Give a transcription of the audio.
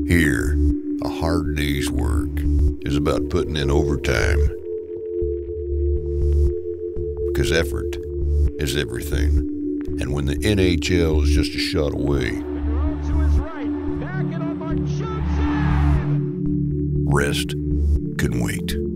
Here, a hard day's work is about putting in overtime. Because effort is everything. And when the NHL is just a shot away, rest can wait.